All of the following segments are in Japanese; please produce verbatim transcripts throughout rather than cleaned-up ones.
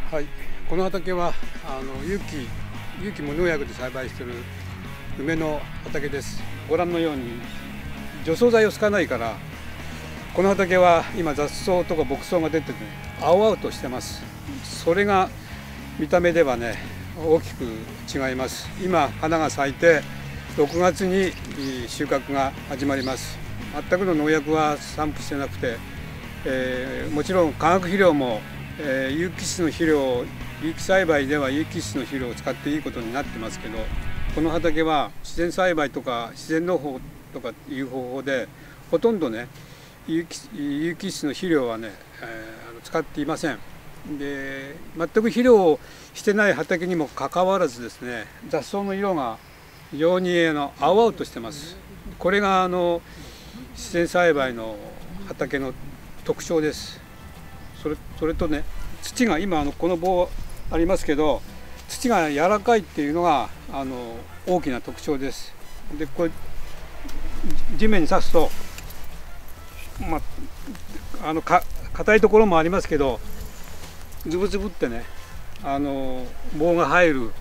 はい、この畑はあの有機有機無農薬で栽培している梅の畑です。ご覧のように除草剤を使わないから、この畑は今雑草とか牧草が出てて、ね、青々としてます。それが見た目ではね大きく違います。今花が咲いてろくがつに収穫が始まります。全くの農薬は散布してなくて、えー、もちろん化学肥料も、えー、有機質の肥料有機栽培では有機質の肥料を使っていいことになってますけど、この畑は自然栽培とか自然農法とかいう方法でほとんどね有機、有機質の肥料はね、えー、使っていません。で全く肥料をしてない畑にもかかわらずですね、雑草の色が非常にあの青々としてます。これがあの自然栽培の畑の特徴です。それ、それとね、土が今あのこの棒ありますけど、土が柔らかいっていうのがあの大きな特徴です。でこれ地面に刺すと、まあ、あのか硬いところもありますけど、ズブズブってねあの棒が入る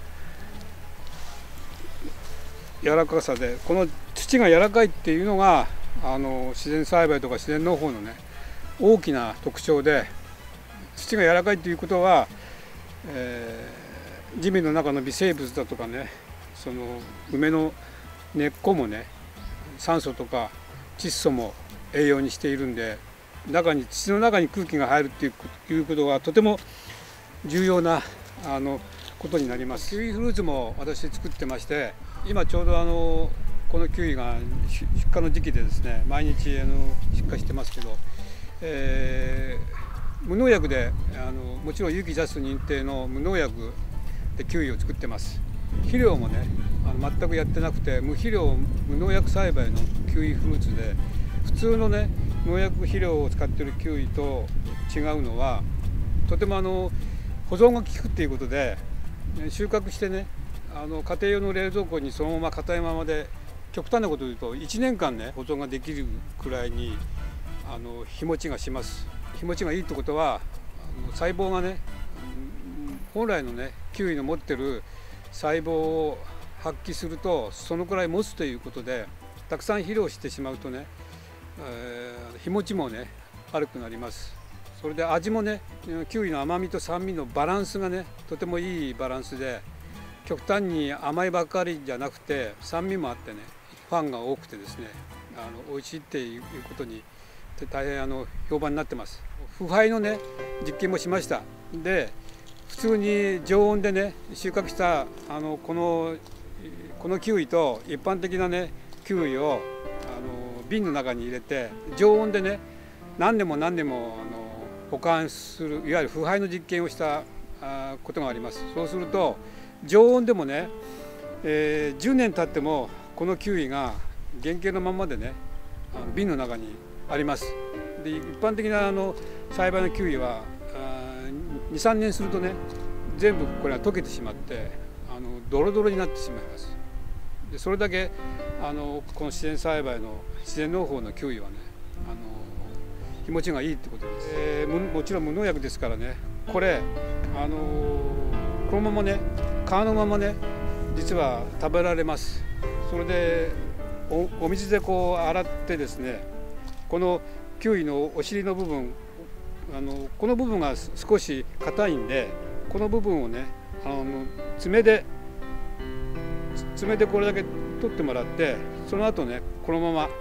柔らかさで、この土が柔らかいっていうのがあの自然栽培とか自然農法のね大きな特徴で、土が柔らかいということは、えー、地面の中の微生物だとかね、その梅の根っこもね酸素とか窒素も栄養にしているんで、中に土の中に空気が入るっていうことがとても重要なあのことになります。キウイフルーツも私作ってまして、今ちょうどあのこのキウイが出荷の時期でですね、毎日あの出荷してますけど、えー、無農薬であのもちろん有機ジャス認定の無農薬でキウイを作ってます。肥料もねあの全くやってなくて、無肥料無農薬栽培のキウイフルーツで、普通のね農薬肥料を使っているキウイと違うのは、とてもあの保存が効くっていうことで、収穫してねあの家庭用の冷蔵庫にそのまま硬いままで、極端なことを言うといちねんかんね保存ができるくらいにあの日持ちがします。日持ちがいいってことは、あの細胞がね本来のねキウイの持ってる細胞を発揮するとそのくらい持つということで、たくさん肥料してしまうとね、えー、日持ちもね悪くなります。それで味もね、キウイの甘みと酸味のバランスがねとてもいいバランスで、極端に甘いばっかりじゃなくて酸味もあってねファンが多くてですね、あの美味しいっていうことに大変あの評判になってます。腐敗のね実験もしました。で普通に常温でね収穫したあのこのこのキウイと一般的なねキウイをあの瓶の中に入れて常温でね何年も何年もあの保管する、いわゆる腐敗の実験をしたことがあります。そうすると常温でもね、えー、じゅうねん経ってもこのキウイが原型のままでね瓶の中にあります。で一般的なあの栽培のキウイはにさんねんするとね全部これは溶けてしまってあのドロドロになってしまいます。でそれだけあのこの自然栽培の自然農法のキウイはねあの日持ちがいいってことです。えー、もちろん無農薬ですからね、これあのこのままね皮のままね実は食べられます。それで お, お水でこう洗ってですね、このキウイのお尻の部分、あのこの部分が少し硬いんで、この部分をねあの爪で爪でこれだけ取ってもらって、その後ねこのまま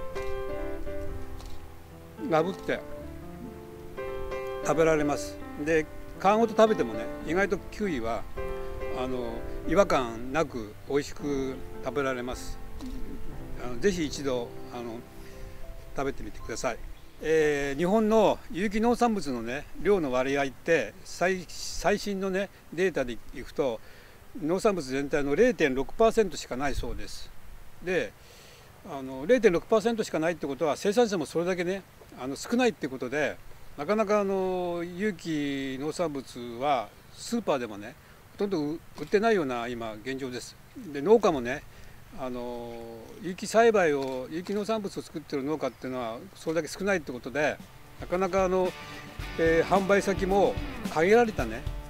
ガブって食べられます。で皮ごと食べてもね意外とキウイはあの違和感なく美味しく食べられます。あのぜひ一度あの食べてみてください。えー、日本の有機農産物のね量の割合って最最新のねデータでいくと農産物全体の れいてんろくパーセント しかないそうです。であの れいてんろくパーセント しかないってことは生産者もそれだけねあの少ないってことで、なかなかあの有機農産物はスーパーでもねほとんど売ってないような今現状です。で農家もねあの有機栽培を有機農産物を作っている農家っていうのはそれだけ少ないってことで、なかなかあの、えー、販売先も限られたね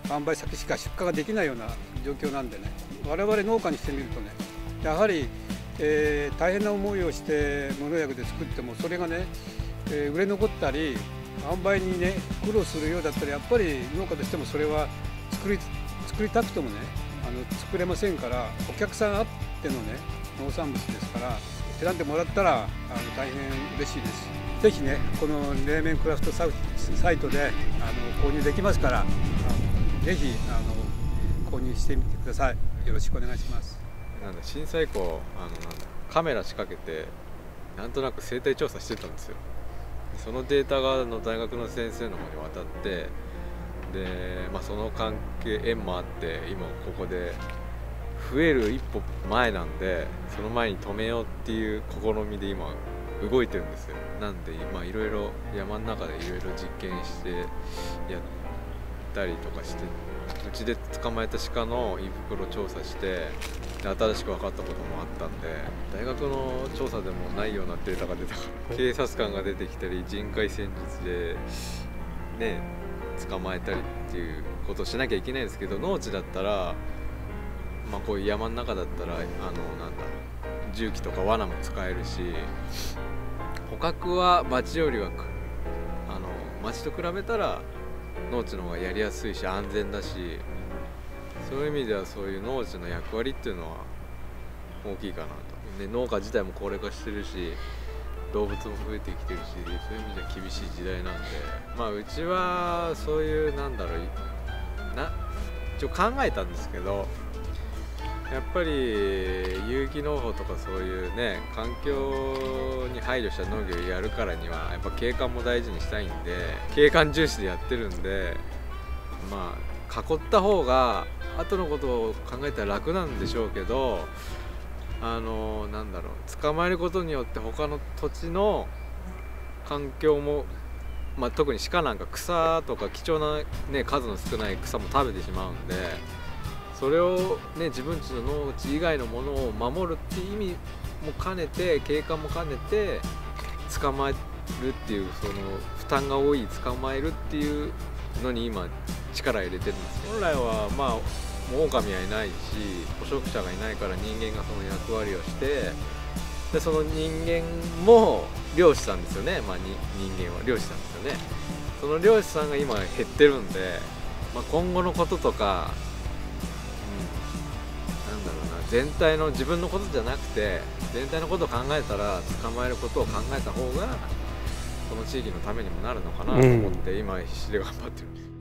販売先しか出荷ができないような状況なんでね、我々農家にしてみるとね、やはり、えー、大変な思いをして無農薬で作ってもそれがね、えー、売れ残ったり販売にね苦労するようだったら、やっぱり農家としてもそれは作り作りたくてもねあの作れませんから、お客さんあってのね農産物ですから、選んでもらったらあの大変嬉しいです。ぜひねこの冷麺クラフトサイトであの購入できますから、あのぜひあの購入してみてください。よろしくお願いします。 なんだ震災以降あのなんだカメラ仕掛けてなんとなく生態調査してたんですよ。そのデータがの大学の先生の方に渡って、で、まあ、その関係縁もあって今ここで増える一歩前なんで、その前に止めようっていう試みで今動いてるんですよ。なんで今いろいろ山の中でいろいろ実験してやったりとかして、うちで捕まえた鹿の胃袋調査して新しく分かったこともあったんで、大学の調査でもないようなデータが出たから警察官が出てきたり人海戦術でね捕まえたりっていうことをしなきゃいけないんですけど、農地だったらまあこういう山の中だったらあのなんだ重機とか罠も使えるし、捕獲は町よりはあの町と比べたら農地の方がやりやすいし安全だし、そういう意味ではそういう農地の役割っていうのは大きいかなと。で農家自体も高齢化してるし動物も増えてきてるし、そういう意味では厳しい時代なんで、まあうちはそういうなんだろうな一応考えたんですけど、やっぱり有機農法とかそういうね環境に配慮した農業をやるからにはやっぱ景観も大事にしたいんで、景観重視でやってるんで、まあ囲った方が後のことを考えたら楽なんでしょうけど、あのなんだろう捕まえることによって他の土地の環境も、まあ、特に鹿なんか草とか貴重な、ね、数の少ない草も食べてしまうんで、それを、ね、自分家の農地以外のものを守るっていう意味も兼ねて、景観も兼ねて捕まえるっていう、その負担が多い捕まえるっていうのに今力入れてるんです。本来はまあもう狼はいないし捕食者がいないから人間がその役割をして、でその人間も漁師さんですよね、まあ、に人間は漁師さんですよね。その漁師さんが今減ってるんで、まあ、今後のこととか、うん、なんだろうな、全体の自分のことじゃなくて全体のことを考えたら捕まえることを考えた方がこの地域のためにもなるのかなと思って、今必死で頑張ってるんです。